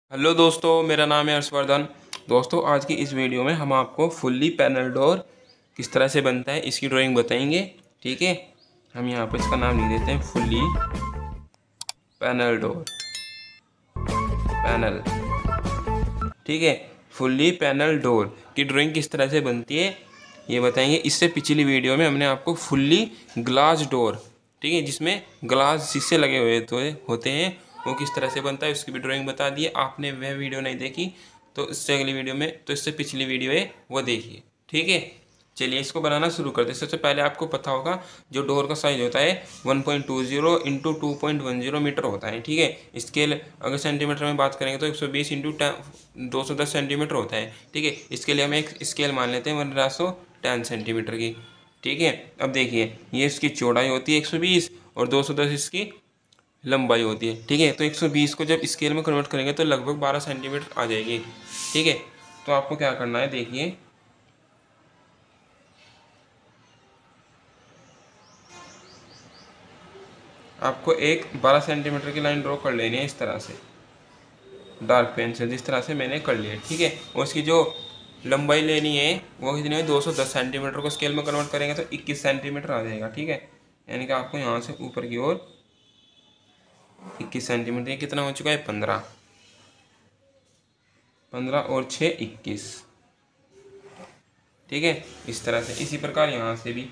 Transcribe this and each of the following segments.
Hello दोस्तों, मेरा नाम है हर्षवर्धन। दोस्तों, आज की इस वीडियो में हम आपको फुल्ली पैनल डोर किस तरह से बनता है इसकी ड्राइंग बताएंगे। ठीक है, हम यहाँ पर इसका नाम लिख देते हैं फुल्ली पैनल डोर। पैनल, ठीक है। फुल्ली पैनल डोर की ड्राइंग किस तरह से बनती है ये बताएंगे। इससे पिछली वीडियो में हमने आपको फुल्ली ग्लास डोर, ठीक है, जिसमें ग्लास शीशे लगे हुए होते हैं, वो किस तरह से बनता है उसकी भी ड्राइंग बता दी है। आपने वह वीडियो नहीं देखी तो इससे अगली वीडियो में, तो इससे पिछली वीडियो है वो देखिए। ठीक है, चलिए इसको बनाना शुरू करते हैं। सबसे पहले आपको पता होगा जो डोर का साइज होता है 1.20 इंटू 2.10 मीटर होता है। ठीक है, स्केल अगर सेंटीमीटर में बात करेंगे तो 120 इंटू 210 सेंटीमीटर होता है। ठीक है, इसके लिए हम एक स्केल मान लेते हैं 1/10 सेंटीमीटर की। ठीक है, अब देखिए ये इसकी चौड़ाई होती है 120 और 210 इसकी लंबाई होती है। ठीक है, तो 120 को जब स्केल में कन्वर्ट करेंगे तो लगभग 12 सेंटीमीटर आ जाएगी। ठीक है, तो आपको क्या करना है, देखिए आपको एक 12 सेंटीमीटर की लाइन ड्रॉ कर लेनी है इस तरह से, डार्क पेन से, जिस तरह से मैंने कर लिया। ठीक है, और उसकी जो लंबाई लेनी है वो कितनी है, 210 सेंटीमीटर को स्केल में कन्वर्ट करेंगे तो 21 सेंटीमीटर आ जाएगा। ठीक है, यानी कि आपको यहाँ से ऊपर की ओर 21 सेंटीमीटर, कितना हो चुका है, 15 और 6 21। ठीक है, इस तरह से। इसी प्रकार यहाँ से भी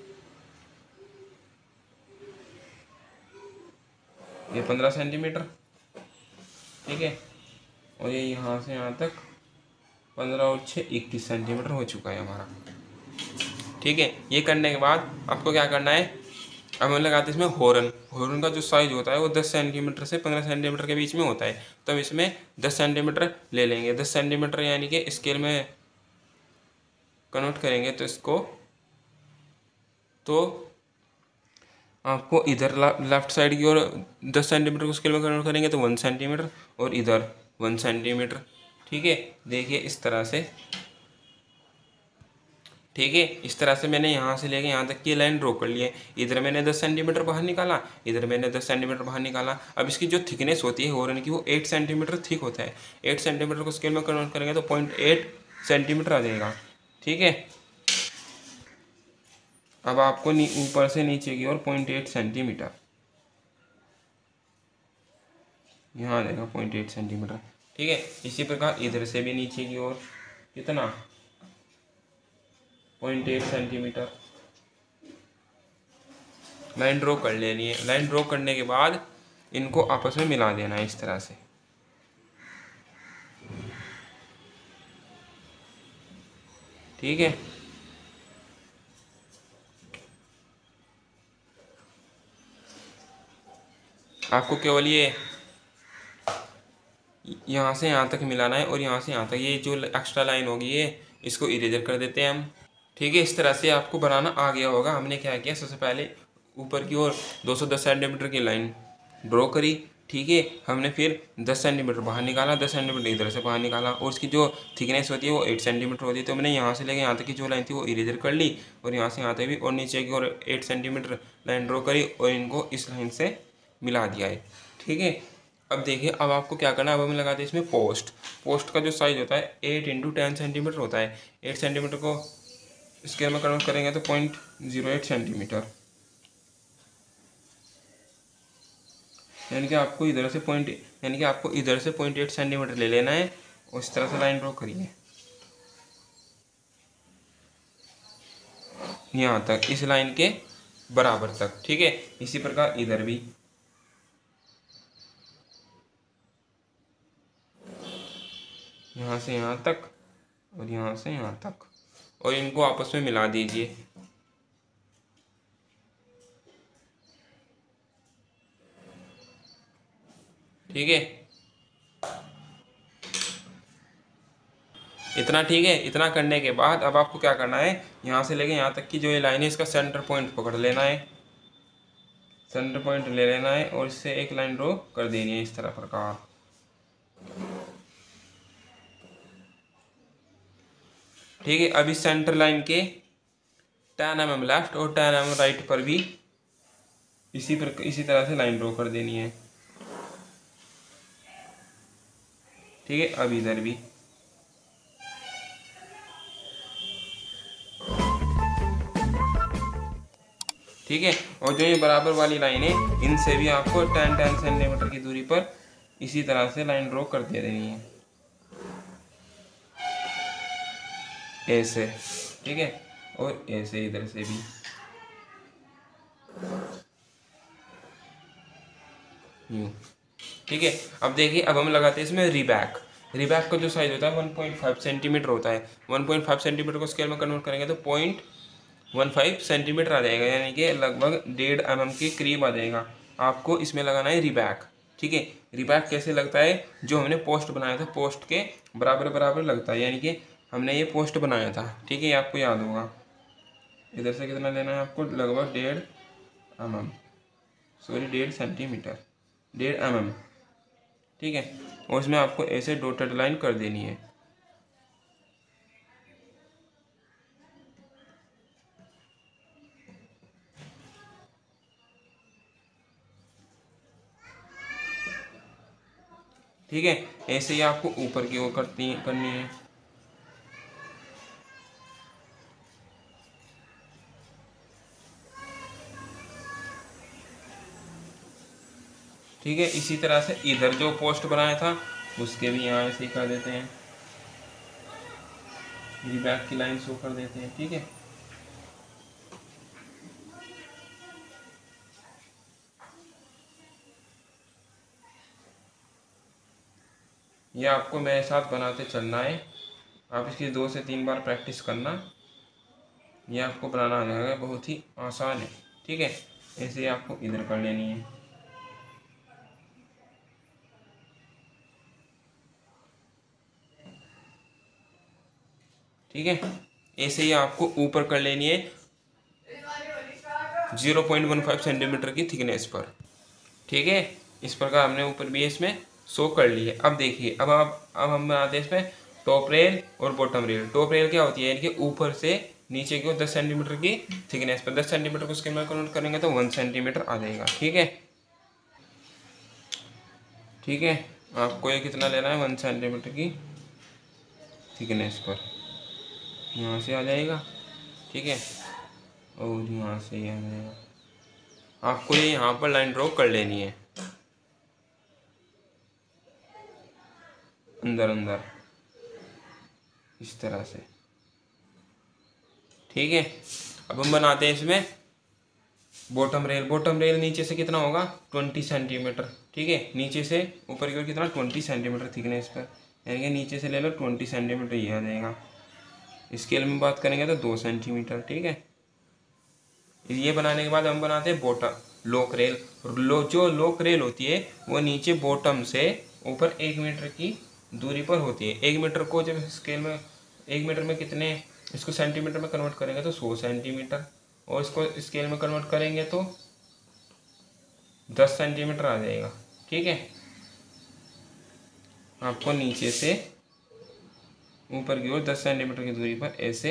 ये 15 सेंटीमीटर। ठीक है, और ये यहाँ से यहाँ तक 15 और 6 21 सेंटीमीटर हो चुका है हमारा। ठीक है, ये करने के बाद आपको क्या करना है, अब हम लगाते हैं इसमें हॉर्न। हॉर्न का जो साइज होता है वो 10 सेंटीमीटर से 15 सेंटीमीटर के बीच में होता है, तो हम इसमें 10 सेंटीमीटर ले लेंगे। 10 सेंटीमीटर यानी कि स्केल में कन्वर्ट करेंगे तो इसको, तो आपको इधर लेफ्ट साइड की ओर 10 सेंटीमीटर को स्केल में कन्वर्ट करेंगे तो 1 सेंटीमीटर, और इधर 1 सेंटीमीटर। ठीक है, देखिए इस तरह से। ठीक है, इस तरह से मैंने यहाँ से लेके यहाँ तक की लाइन ड्रॉ कर ली है। इधर मैंने 10 सेंटीमीटर बाहर निकाला, इधर मैंने 10 सेंटीमीटर बाहर निकाला। अब इसकी जो थिकनेस होती है हॉर्न की वो 8 सेंटीमीटर थिक होता है। 8 सेंटीमीटर को स्केल में कन्वर्ट करेंगे तो 0.8 सेंटीमीटर आ जाएगा। ठीक है, अब आपको ऊपर से नीचे की ओर 0.8 सेंटीमीटर यहाँ आ जाएगा, 0.8 सेंटीमीटर। ठीक है, इसी प्रकार इधर से भी नीचे की ओर कितना, 0.8 सेंटीमीटर लाइन ड्रॉ कर लेनी है। लाइन ड्रॉ करने के बाद इनको आपस में मिला देना है इस तरह से। ठीक है, आपको केवल ये यहाँ से यहाँ तक मिलाना है और यहाँ से यहाँ तक, ये जो एक्स्ट्रा लाइन होगी ये इसको इरेजर कर देते हैं हम। ठीक है, इस तरह से आपको बनाना आ गया होगा। हमने क्या किया, सबसे पहले ऊपर की ओर 210 सेंटीमीटर की लाइन ड्रॉ करी। ठीक है, हमने फिर 10 सेंटीमीटर बाहर निकाला, 10 सेंटीमीटर इधर से बाहर निकाला, और उसकी जो थिकनेस होती है वो 8 सेंटीमीटर होती है। तो मैंने यहाँ से लेकर यहाँ तक की जो लाइन थी वो इरेजर कर ली, और यहाँ से यहाँ तक भी, और नीचे की ओर 8 सेंटीमीटर लाइन ड्रॉ करी और इनको इस लाइन से मिला दिया है। ठीक है, अब देखिए, अब आपको क्या करना है, अब हम लगाते हैं इसमें पोस्ट। पोस्ट का जो साइज होता है 8 इंटू 10 सेंटीमीटर होता है। 8 सेंटीमीटर को स्केल में कन्वर्ट करेंगे तो 0.08 सेंटीमीटर, यानी कि आपको इधर से यानी कि आपको इधर से 0.8 सेंटीमीटर ले लेना है और इस तरह से लाइन ड्रॉ करिए यहाँ तक, इस लाइन के बराबर तक। ठीक है, इसी प्रकार इधर भी यहाँ से यहाँ तक और यहाँ से यहाँ तक, और इनको आपस में मिला दीजिए। ठीक है, इतना ठीक है। इतना करने के बाद अब आपको क्या करना है, यहाँ से लेके यहाँ तक की जो ये लाइन है इसका सेंटर पॉइंट पकड़ लेना है। सेंटर पॉइंट ले लेना है और इससे एक लाइन ड्रॉ कर देनी है इस तरह प्रकार। ठीक है, अब इस सेंटर लाइन के 10 mm लेफ्ट और 10 mm राइट पर भी इसी तरह से लाइन ड्रॉ कर देनी है। ठीक है। अब इधर भी, ठीक है। और जो ये बराबर वाली लाइन है, इनसे भी आपको 10 सेंटीमीटर की दूरी पर इसी तरह से लाइन ड्रॉ कर दे देनी है, ऐसे, ठीक है। और ऐसे इधर से भी, यूँ, ठीक है। अब देखिए, अब हम लगाते हैं इसमें रिबैक। रिबैक का जो साइज होता है 1.5 सेंटीमीटर होता है। 1.5 सेंटीमीटर को स्केल में कन्वर्ट करेंगे तो 0.15 सेंटीमीटर आ जाएगा, यानी कि लगभग 1.5 mm के करीब आ जाएगा। आपको इसमें लगाना है रिबैक, ठीक है। रिबैक कैसे लगता है, जो हमने पोस्ट बनाया था पोस्ट के बराबर बराबर लगता है, यानी कि हमने ये पोस्ट बनाया था, ठीक है, ये आपको याद होगा। इधर से कितना लेना है आपको, लगभग 1.5 mm, सॉरी 1.5 सेंटीमीटर, 1.5 mm, ठीक है। और इसमें आपको ऐसे डॉटेड लाइन कर देनी है, ठीक है। ऐसे ही आपको ऊपर की ओर करनी है, ठीक है। इसी तरह से इधर जो पोस्ट बनाया था उसके भी यहाँ ऐसे ही कर देते हैं, ये बैक की लाइन शो कर देते हैं, ठीक है। ये आपको मेरे साथ बनाते चलना है, आप इसकी 2 से 3 बार प्रैक्टिस करना, ये आपको बनाना आ जाएगा, बहुत ही आसान है, ठीक है। ऐसे ही आपको इधर कर लेनी है, ठीक है। ऐसे ही आपको ऊपर कर लेनी है 0.15 सेंटीमीटर की थिकनेस पर, ठीक है। इस प्रकार हमने ऊपर भी इसमें शो कर ली है। अब देखिए, अब हम बनाते हैं इसमें टॉप रेल और बॉटम रेल। टॉप रेल क्या होती है, यानी कि ऊपर से नीचे की ओर 10 सेंटीमीटर की थिकनेस पर, 10 सेंटीमीटर को उसके में कन्वर्ट करेंगे तो 1 सेंटीमीटर आ जाएगा, ठीक है, ठीक है। आपको ये कितना लेना है, 1 सेंटीमीटर की थिकनेस पर, यहाँ से आ जाएगा, ठीक है। और यहाँ से ये आ जाएगा। आपको ये यहाँ पर लाइन ड्रॉ कर लेनी है, अंदर अंदर इस तरह से, ठीक है। अब हम बनाते हैं इसमें बॉटम रेल। बॉटम रेल नीचे से कितना होगा, 20 सेंटीमीटर, ठीक है। नीचे से ऊपर की ओर कितना, 20 सेंटीमीटर थिकनेस पर, यानी कि नीचे से ले लो 20 सेंटीमीटर, ये आ जाएगा। स्केल में बात करेंगे तो 2 सेंटीमीटर, ठीक है। ये बनाने के बाद हम बनाते हैं बॉटम लॉक रेल। जो लॉक रेल होती है वो नीचे बॉटम से ऊपर 1 मीटर की दूरी पर होती है। 1 मीटर को जब स्केल में, 1 मीटर में कितने, इसको सेंटीमीटर में कन्वर्ट करेंगे तो 100 सेंटीमीटर, और इसको स्केल में कन्वर्ट करेंगे तो 10 सेंटीमीटर आ जाएगा, ठीक है। आपको नीचे से ऊपर की ओर 10 सेंटीमीटर की दूरी पर ऐसे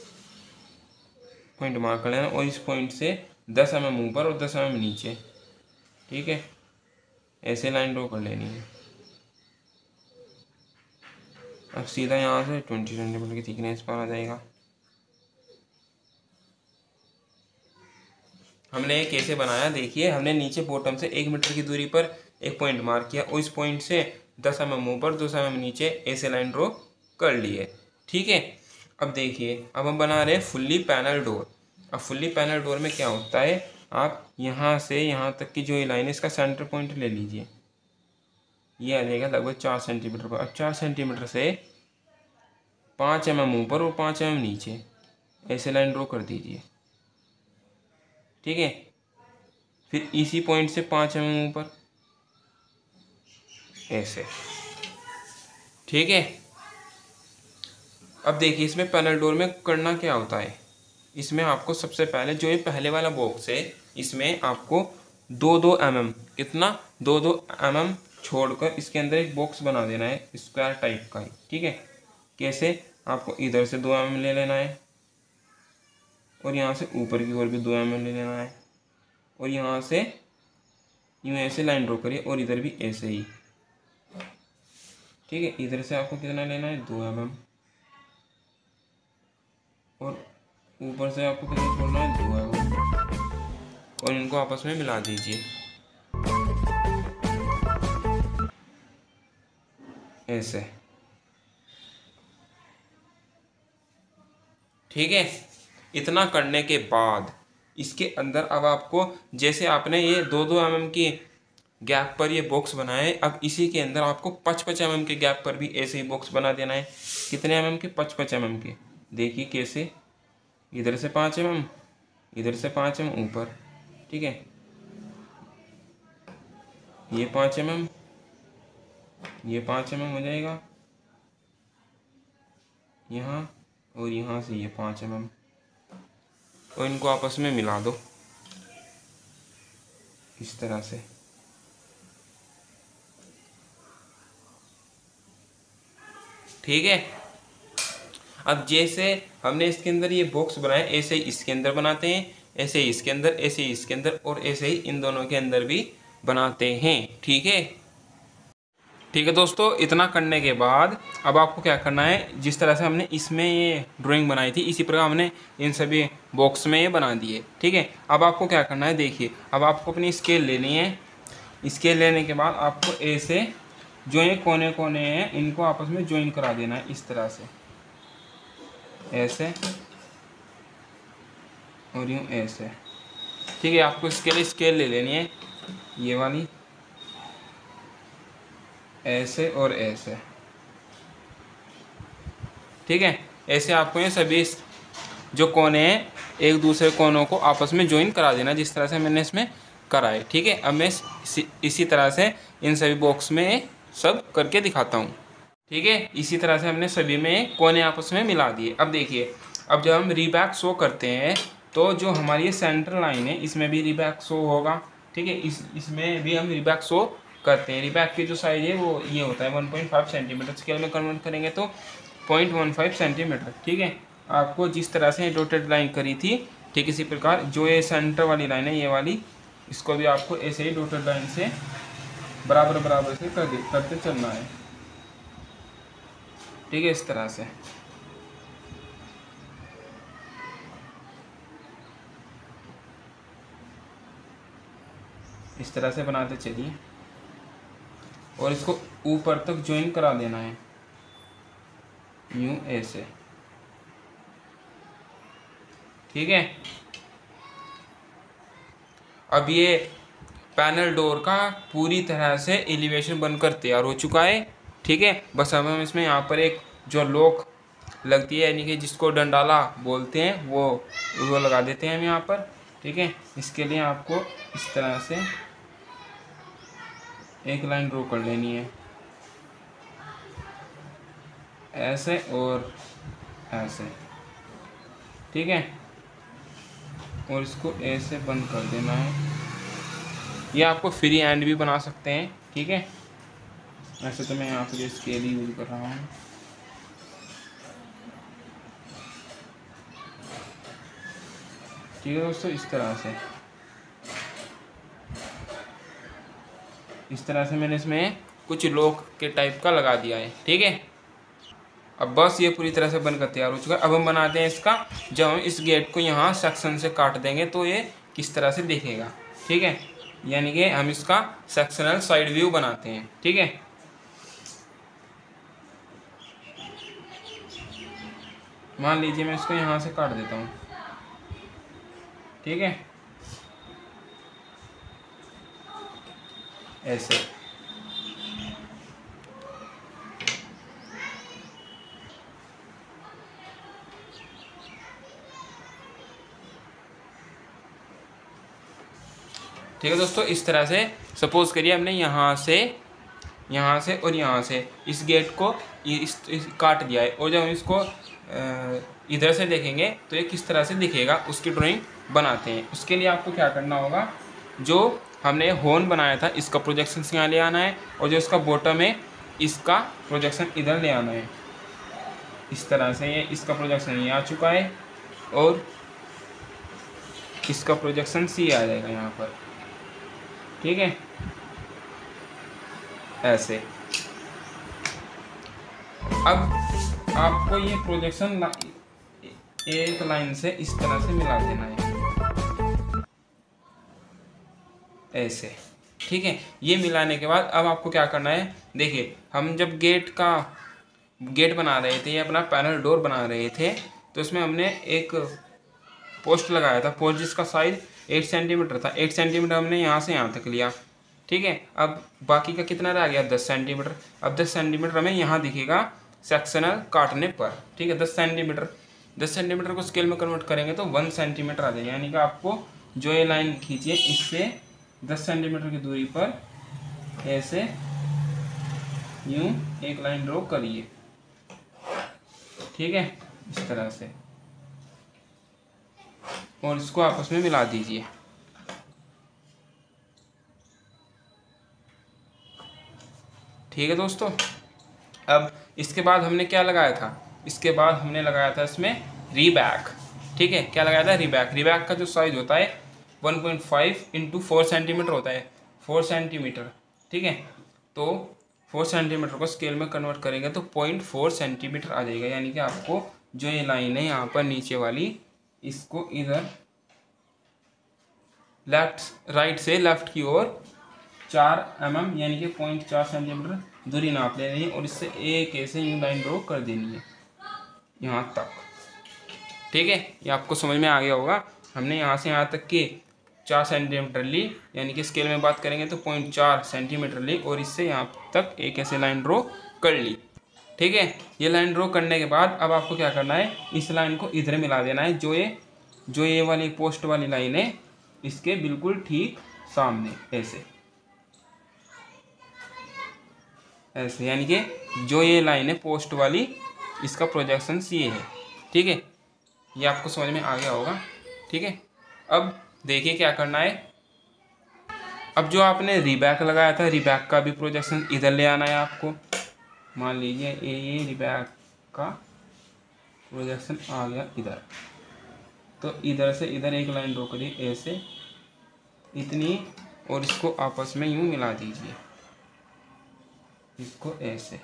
पॉइंट मार्क कर लेना, और इस पॉइंट से 10 mm ऊपर और 10 mm नीचे, ठीक है, ऐसे लाइन ड्रॉ कर लेनी है। अब सीधा यहाँ से 20 सेंटीमीटर की थिकनेस पर आ जाएगा। हमने ये कैसे बनाया, देखिए, हमने नीचे बॉटम से 1 मीटर की दूरी पर एक पॉइंट मार्क किया, और इस पॉइंट से 10 mm ऊपर 10 mm नीचे ऐसे लाइन ड्रॉ कर लिए, ठीक है। अब देखिए, अब हम बना रहे हैं फुल्ली पैनल डोर। अब फुल्ली पैनल डोर में क्या होता है, आप यहाँ से यहाँ तक की जो ये लाइन है इसका सेंटर पॉइंट ले लीजिए, ये आ जाएगा लगभग 4 सेंटीमीटर पर। अब 4 सेंटीमीटर से 5 mm ऊपर और 5 mm नीचे ऐसे लाइन ड्रॉ कर दीजिए, ठीक है। फिर इसी पॉइंट से 5 mm ऊपर ऐसे, ठीक है। अब देखिए, इसमें पैनल डोर में करना क्या होता है, इसमें आपको सबसे पहले जो ये पहले वाला बॉक्स है इसमें आपको 2-2 mm, कितना, 2-2 mm छोड़कर इसके अंदर एक बॉक्स बना देना है, स्क्वायर टाइप का ही, ठीक है। कैसे, आपको इधर से 2 mm ले लेना है, और यहाँ से ऊपर की ओर भी 2 mm ले लेना है, और यहाँ से यूँ ऐसे लाइन ड्रॉ करिए, और इधर भी ऐसे ही, ठीक है। इधर से आपको कितना लेना है, 2 mm, और ऊपर से आपको कितना छोड़ना है, 2 mm, और इनको आपस में मिला दीजिए ऐसे। ठीक है। इतना करने के बाद इसके अंदर अब आपको, जैसे आपने ये 2-2 mm की गैप पर ये बॉक्स बनाए, अब इसी के अंदर आपको 5-5 mm के गैप पर भी ऐसे ही बॉक्स बना देना है। कितने mm के, 5-5 mm के। देखिए कैसे, इधर से 5 mm, इधर से 5 mm ऊपर। ठीक है, ये 5 mm, ये 5 mm हो जाएगा यहाँ, और यहाँ से ये 5 mm, और इनको आपस में मिला दो इस तरह से। ठीक है। अब जैसे हमने इसके अंदर ये बॉक्स बनाए, ऐसे ही इसके अंदर बनाते हैं, ऐसे ही इसके अंदर, ऐसे ही इसके अंदर, और ऐसे ही इन दोनों के अंदर भी बनाते हैं। ठीक है। ठीक है दोस्तों, इतना करने के बाद अब आपको क्या करना है, जिस तरह से हमने इसमें ये ड्राइंग बनाई थी, इसी प्रकार हमने इन सभी बॉक्स में ये बना दिए। ठीक है। अब आपको क्या करना है, देखिए अब आपको अपनी स्केल लेनी है। स्केल लेने के बाद आपको ऐसे जो ये कोने कोने हैं इनको आपस में ज्वाइन करा देना है इस तरह से, ऐसे और यूँ ऐसे। ठीक है। आपको इसके लिए स्केल ले लेनी है, ये वाली, ऐसे और ऐसे। ठीक है। ऐसे आपको ये सभी जो कोने हैं एक दूसरे कोनों को आपस में ज्वाइन करा देना, जिस तरह से मैंने इसमें करा है। ठीक है। अब मैं इसी तरह से इन सभी बॉक्स में सब करके दिखाता हूँ। ठीक है। इसी तरह से हमने सभी में कोने आपस में मिला दिए। अब देखिए, अब जब हम रीबैक शो करते हैं तो जो हमारी ये सेंटर लाइन है इसमें भी रीबैक शो होगा। ठीक है। इसमें भी हम रीबैक शो करते हैं। रीबैक की जो साइज है वो ये होता है 1.5 सेंटीमीटर, स्केल में कन्वर्ट करेंगे तो 0.15 सेंटीमीटर। ठीक है। आपको जिस तरह से डॉटेड लाइन करी थी, ठीक इसी प्रकार जो ये सेंटर वाली लाइन है ये वाली, इसको भी आपको ऐसे ही डॉटेड लाइन से बराबर बराबर से करते चलना है। ठीक है। इस तरह से इस तरह से बनाते चलिए, और इसको ऊपर तक ज्वाइन करा देना है यूं ऐसे। ठीक है। अब ये पैनल डोर का पूरी तरह से एलिवेशन बनकर तैयार हो चुका है। ठीक है। बस अब हम इसमें यहाँ पर एक जो लॉक लगती है, यानी कि जिसको डंडाला बोलते हैं, वो लगा देते हैं हम यहाँ पर। ठीक है। इसके लिए आपको इस तरह से एक लाइन ड्रॉ कर लेनी है, ऐसे और ऐसे। ठीक है। और इसको ऐसे बंद कर देना है। ये आपको फ्री हैंड भी बना सकते हैं। ठीक है। वैसे तो मैं यहाँ पर स्केल ही यूज कर रहा हूँ। ठीक है दोस्तों, इस तरह से मैंने इसमें कुछ लॉक के टाइप का लगा दिया है। ठीक है। अब बस ये पूरी तरह से बनकर तैयार हो चुका है। अब हम बनाते हैं इसका, जब हम इस गेट को यहाँ सेक्शन से काट देंगे तो ये किस तरह से दिखेगा। ठीक है। यानी कि हम इसका सेक्शनल साइड व्यू बनाते हैं। ठीक है। मान लीजिए मैं इसको यहाँ से काट देता हूँ। ठीक है। ऐसे। ठीक है दोस्तों, इस तरह से सपोज करिए हमने यहाँ से और यहाँ से इस गेट को इस काट दिया है, और जब हम इसको इधर से देखेंगे तो ये किस तरह से दिखेगा उसकी ड्राइंग बनाते हैं। उसके लिए आपको क्या करना होगा, जो हमने हॉर्न बनाया था इसका प्रोजेक्शन यहाँ ले आना है, और जो इसका बॉटम है इसका प्रोजेक्शन इधर ले आना है। इस तरह से ये इसका प्रोजेक्शन ये आ चुका है, और इसका प्रोजेक्शन सी आ जाएगा यहाँ पर। ठीक है। ऐसे। अब आपको ये प्रोजेक्शन एक लाइन से इस तरह से मिला देना है, ऐसे। ठीक है, ये मिलाने के बाद अब आपको क्या करना है, देखिए हम जब गेट बना रहे थे या अपना पैनल डोर बना रहे थे, तो इसमें हमने एक पोस्ट लगाया था, पोस्ट जिसका साइज 8 सेंटीमीटर था। 8 सेंटीमीटर हमने यहाँ से यहाँ तक लिया। ठीक है, अब बाकी का कितना रह गया, 10 सेंटीमीटर। अब 10 सेंटीमीटर हमें यहाँ दिखेगा सेक्शनल काटने पर। ठीक है, 10 सेंटीमीटर, 10 सेंटीमीटर को स्केल में कन्वर्ट करेंगे तो 1 सेंटीमीटर आ जाएगा। यानी कि आपको जो ये लाइन खींचिए इससे 10 सेंटीमीटर की दूरी पर ऐसे यूँ एक लाइन ड्रॉ करिए। ठीक है, इस तरह से, और इसको आपस में मिला दीजिए। ठीक है दोस्तों, अब इसके बाद हमने क्या लगाया था, इसके बाद हमने लगाया था इसमें रीबैक। ठीक है, क्या लगाया था, रीबैक। रीबैक का जो साइज होता है 1.5 × 4 सेंटीमीटर होता है, 4 सेंटीमीटर। ठीक है, तो 4 सेंटीमीटर को स्केल में कन्वर्ट करेंगे तो 0.4 सेंटीमीटर आ जाएगा। यानी कि आपको जो ये लाइन है यहाँ पर नीचे वाली, इसको इधर राइट से लेफ्ट की ओर 4 mm यानी कि 0.4 सेंटीमीटर दूरी नाप लेनी है, और इससे एक ऐसे यूँ लाइन ड्रॉ कर देनी है यहाँ तक। ठीक है, ये आपको समझ में आ गया होगा। हमने यहाँ से यहाँ तक के 4 सेंटीमीटर ली, यानी कि स्केल में बात करेंगे तो 0.4 सेंटीमीटर ली, और इससे यहाँ तक एक ऐसे लाइन ड्रॉ कर ली। ठीक है, ये लाइन ड्रॉ करने के बाद अब आपको क्या करना है, इस लाइन को इधर मिला देना है, जो ये वाली पोस्ट वाली लाइन है इसके बिल्कुल ठीक सामने, ऐसे। यानी कि जो ये लाइन है पोस्ट वाली, इसका प्रोजेक्शन ये है। ठीक है, ये आपको समझ में आ गया होगा। ठीक है, अब देखिए क्या करना है। अब जो आपने रीबैक लगाया था, रीबैक का भी प्रोजेक्शन इधर ले आना है आपको। मान लीजिए ये रीबैक का प्रोजेक्शन आ गया इधर, तो इधर से इधर एक लाइन ड्रॉ करिए ऐसे, इतनी, और इसको आपस में यूँ मिला दीजिए, इसको ऐसे।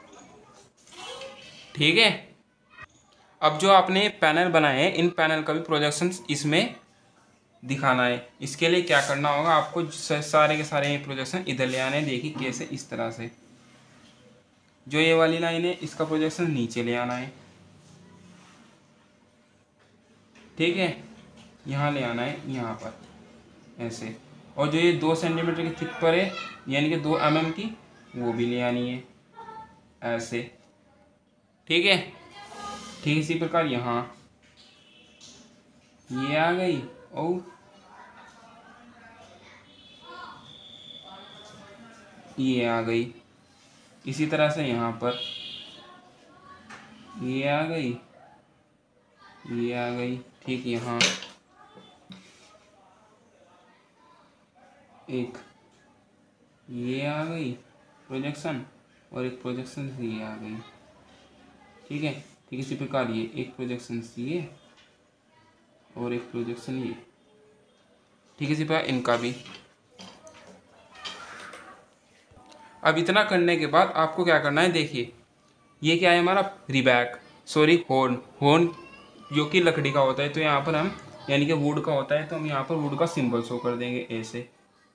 ठीक है, अब जो आपने पैनल बनाए हैं, इन पैनल का भी प्रोजेक्शन इसमें दिखाना है। इसके लिए क्या करना होगा, आपको सारे के सारे प्रोजेक्शन इधर ले आने हैं। देखिए कैसे, इस तरह से। जो ये वाली लाइन है इसका प्रोजेक्शन नीचे ले आना है। ठीक है, यहाँ ले आना है, यहाँ पर ऐसे। और जो ये 2 सेंटीमीटर की थिक पर है, यानी कि 2 mm की, वो भी ले आनी है ऐसे। ठीक है, ठीक इसी प्रकार यहाँ ये आ गई, और ये आ गई। इसी तरह से यहाँ पर ये आ गई, ये आ गई। ठीक, यहाँ एक ये आ गई प्रोजेक्शन, और एक प्रोजेक्शन ये आ गई। ठीक है, ठीक इसी प्रकार ये एक प्रोजेक्शन ये, और एक प्रोजेक्शन ये। ठीक इसी प्रकार इनका भी। अब इतना करने के बाद आपको क्या करना है, देखिए ये क्या है हमारा रीबैक, सॉरी हॉर्न जो कि लकड़ी का होता है। तो यहाँ पर हम, यानी कि वुड का होता है, तो हम यहाँ पर वुड का सिंबल शो कर देंगे ऐसे।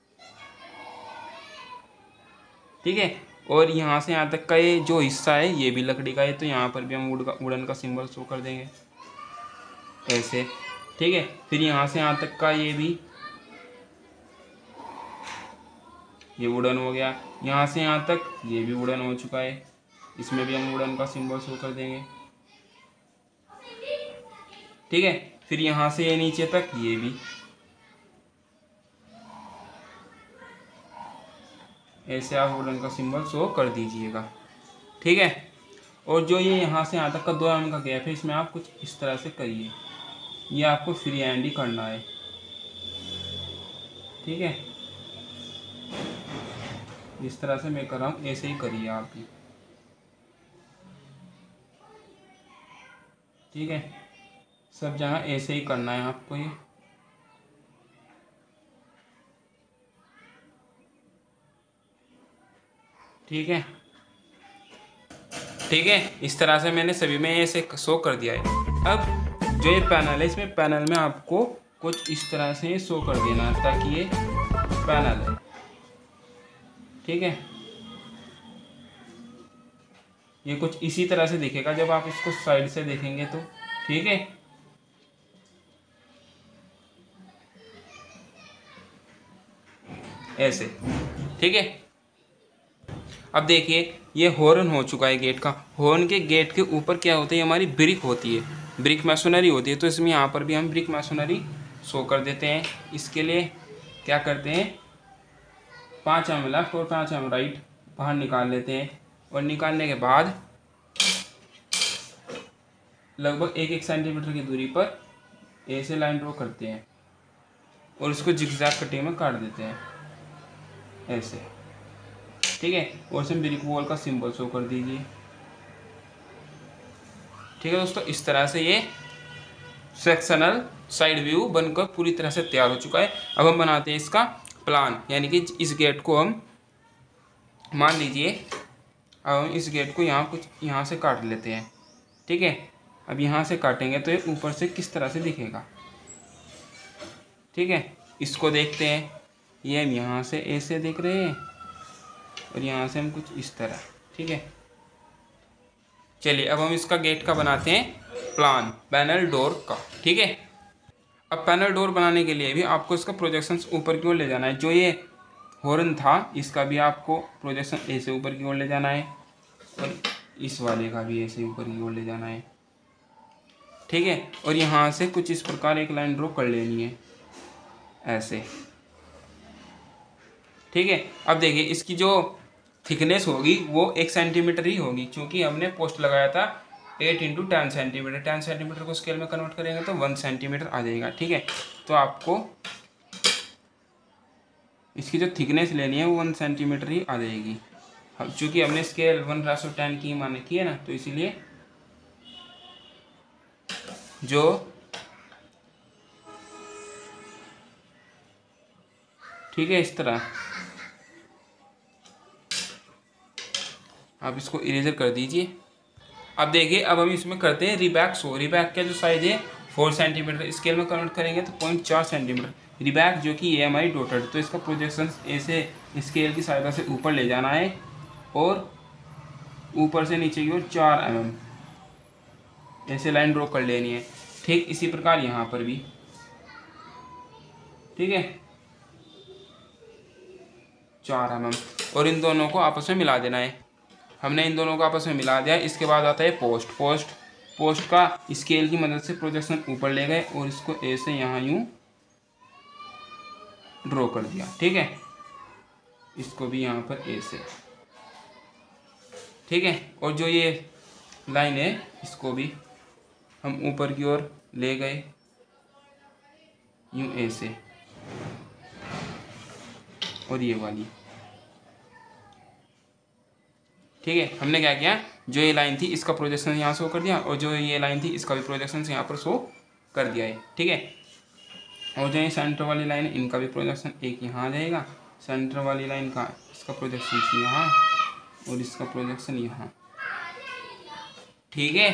ठीक है, और यहाँ से यहाँ तक का ये जो हिस्सा है ये भी लकड़ी का है, तो यहाँ पर भी हम वुडन का सिंबल शो कर देंगे ऐसे। ठीक है, फिर यहाँ से यहाँ तक का ये वुडन हो गया। यहाँ से यहाँ तक ये भी वुडन हो चुका है, इसमें भी हम वुडन का सिंबल शो कर देंगे। ठीक है, फिर यहाँ से ये नीचे तक ये भी ऐसे आप वुडन का सिंबल शो कर दीजिएगा। ठीक है, और जो ये यहाँ से यहाँ तक का 2 mm का गैप है, इसमें आप कुछ इस तरह से करिए। ये आपको फ्री हैंड ही करना है। ठीक है, इस तरह से मैं कर रहा हूँ, ऐसे ही करिए आप भी। ठीक है, सब जगह ऐसे ही करना है आपको ये। ठीक है, ठीक है, इस तरह से मैंने सभी में ऐसे शो कर दिया है। अब जो ये पैनल है, इसमें पैनल में आपको कुछ इस तरह से शो कर देना है ताकि ये पैनल है। ठीक है, ये कुछ इसी तरह से दिखेगा जब आप इसको साइड से देखेंगे तो। ठीक है, ऐसे। ठीक है, अब देखिए ये हॉर्न हो चुका है गेट का। हॉर्न के गेट के ऊपर क्या होता है, हमारी ब्रिक होती है, ब्रिक मैसोनरी होती है। तो इसमें यहाँ पर भी हम ब्रिक मैसोनरी शो कर देते हैं। इसके लिए क्या करते हैं, 5 mm लेफ्ट और 5 mm राइट बाहर निकाल लेते हैं, और निकालने के बाद लगभग 1-1 सेंटीमीटर की दूरी पर ऐसे लाइन ड्रॉ करते हैं और इसको जिगजैग कटिंग में काट देते हैं ऐसे। ठीक है, और इसमें ब्रिक वॉल का सिंबल शो कर दीजिए। ठीक है दोस्तों, इस तरह से ये सेक्शनल साइड व्यू बनकर पूरी तरह से तैयार हो चुका है। अब हम बनाते हैं इसका प्लान, यानी कि इस गेट को हम मान लीजिए, अब हम इस गेट को यहाँ कुछ यहाँ से काट लेते हैं। ठीक है, अब यहाँ से काटेंगे तो ये ऊपर से किस तरह से दिखेगा। ठीक है, इसको देखते हैं, ये हम यहाँ से ऐसे देख रहे हैं और यहाँ से हम कुछ इस तरह। ठीक है, चलिए अब हम इसका गेट का बनाते हैं प्लान, पैनल डोर का। ठीक है, अब पैनल डोर बनाने के लिए भी आपको इसका प्रोजेक्शंस ऊपर की ओर ले जाना है। जो ये हॉर्न था इसका भी आपको प्रोजेक्शन ऐसे ऊपर की ओर ले जाना है, और इस वाले का भी ऐसे ऊपर की ओर ले जाना है। ठीक है, और यहाँ से कुछ इस प्रकार एक लाइन ड्रॉ कर लेनी है ऐसे। ठीक है, अब देखिए इसकी जो थिकनेस होगी वो 1 सेंटीमीटर ही होगी, क्योंकि हमने पोस्ट लगाया था 8 × 10 सेंटीमीटर। 10 सेंटीमीटर को स्केल में कन्वर्ट करेंगे तो 1 सेंटीमीटर आ जाएगा। ठीक है, तो आपको इसकी जो थिकनेस लेनी है वो 1 सेंटीमीटर ही आ जाएगी। चूँकि हमने स्केल 1:10 की माने की है ना, तो इसीलिए जो ठीक है इस तरह आप इसको इरेजर कर दीजिए। अब देखिए, अब हम इसमें करते हैं रिबैक शो। रिबैक का जो साइज है 4 सेंटीमीटर, स्केल में कन्वर्ट करेंगे तो 0.4 सेंटीमीटर। रिबैक जो कि ये हमारी डॉटेड, तो इसका प्रोजेक्शन ऐसे स्केल की सहायता से ऊपर ले जाना है और ऊपर से नीचे की ओर 4 mm ऐसे लाइन ड्रॉ कर लेनी है। ठीक इसी प्रकार यहाँ पर भी। ठीक है, 4 mm, और इन दोनों को आपस में मिला देना है। हमने इन दोनों को आपस में मिला दिया। इसके बाद आता है पोस्ट का स्केल की मदद से प्रोजेक्शन ऊपर ले गए और इसको ऐसे यहाँ यूँ ड्रॉ कर दिया। ठीक है, इसको भी यहाँ पर ऐसे। ठीक है, और जो ये लाइन है इसको भी हम ऊपर की ओर ले गए यूँ ऐसे, और ये वाली। ठीक है, हमने क्या किया, जो ये लाइन थी इसका प्रोजेक्शन यहाँ शो कर दिया, और जो ये लाइन थी इसका भी प्रोजेक्शन यहाँ पर शो कर दिया है। ठीक है, और जो ये सेंटर वाली लाइन है इनका भी प्रोजेक्शन एक यहाँ आ जाएगा, सेंटर वाली लाइन का इसका प्रोजेक्शन यहाँ और इसका प्रोजेक्शन यहाँ। ठीक है,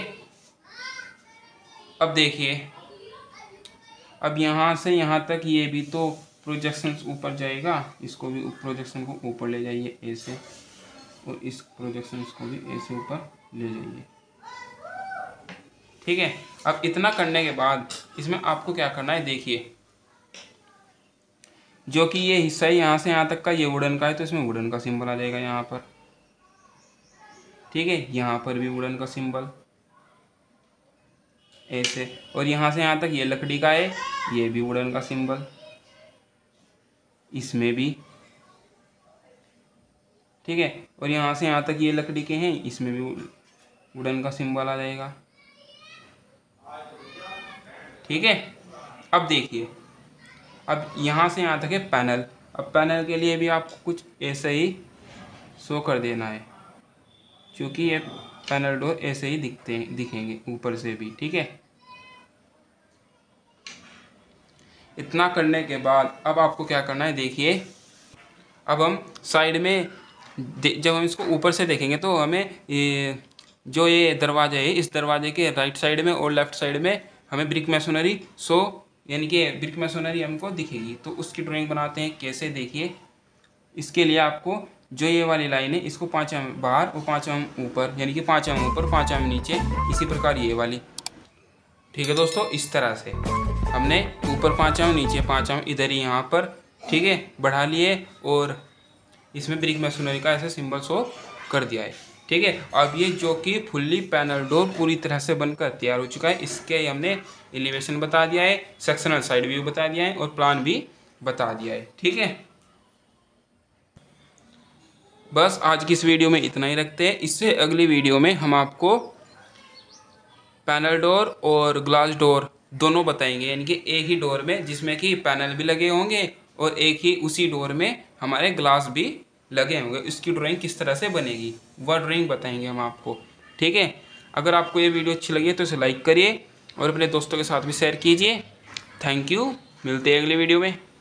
अब देखिए, अब यहाँ से यहाँ तक ये भी तो प्रोजेक्शन ऊपर जाएगा, इसको भी प्रोजेक्शन को ऊपर ले जाइए ऐसे, और इस प्रोजेक्शन को भी ऐसे ऊपर ले जाइए। ठीक है, अब इतना करने के बाद इसमें आपको क्या करना है, देखिए जो कि ये हिस्सा है यहाँ से यहाँ तक का ये वुडन का है, तो इसमें वुडन का सिंबल आ जाएगा यहाँ पर। ठीक है, यहाँ पर भी वुडन का सिंबल ऐसे, और यहाँ से यहाँ तक ये लकड़ी का है, ये भी वुडन का सिंबल इसमें भी। ठीक है, और यहाँ से यहाँ तक ये लकड़ी के हैं, इसमें भी वुडन का सिंबल आ जाएगा। ठीक है, अब देखिए, अब यहाँ से यहाँ तक है पैनल। अब पैनल के लिए भी आपको कुछ ऐसे ही शो कर देना है, क्योंकि ये पैनल डोर ऐसे ही दिखेंगे ऊपर से भी। ठीक है, इतना करने के बाद अब आपको क्या करना है, देखिए अब हम साइड में जब हम इसको ऊपर से देखेंगे तो हमें ये जो ये दरवाजा है, इस दरवाजे के राइट साइड में और लेफ्ट साइड में हमें ब्रिक मैसोनरी यानी कि ब्रिक मैसोनरी हमको दिखेगी। तो उसकी ड्राइंग बनाते हैं कैसे, देखिए। इसके लिए आपको जो ये वाली लाइन है इसको 5 mm बाहर और 5 mm ऊपर, यानी कि 5 mm ऊपर 5 mm नीचे, इसी प्रकार ये वाली। ठीक है दोस्तों, इस तरह से हमने ऊपर 5 mm नीचे 5 mm इधर ही यहाँ पर, ठीक है, बढ़ा लिए और इसमें ब्रिक मैसोनरी का ऐसा सिंबल शो कर दिया है। ठीक है, अब ये जो कि फुल्ली पैनल डोर पूरी तरह से बनकर तैयार हो चुका है। इसके हमने एलिवेशन बता दिया है, सेक्शनल साइड व्यू बता दिया है और प्लान भी बता दिया है। ठीक है, बस आज की इस वीडियो में इतना ही रखते हैं। इससे अगली वीडियो में हम आपको पैनल डोर और ग्लास डोर दोनों बताएंगे, यानी कि एक ही डोर में जिसमें कि पैनल भी लगे होंगे और एक ही उसी डोर में हमारे ग्लास भी लगे होंगे। इसकी ड्राइंग किस तरह से बनेगी वह ड्राइंग बताएंगे हम आपको। ठीक है, अगर आपको ये वीडियो अच्छी लगी तो इसे लाइक करिए और अपने दोस्तों के साथ भी शेयर कीजिए। थैंक यू, मिलते हैं अगली वीडियो में।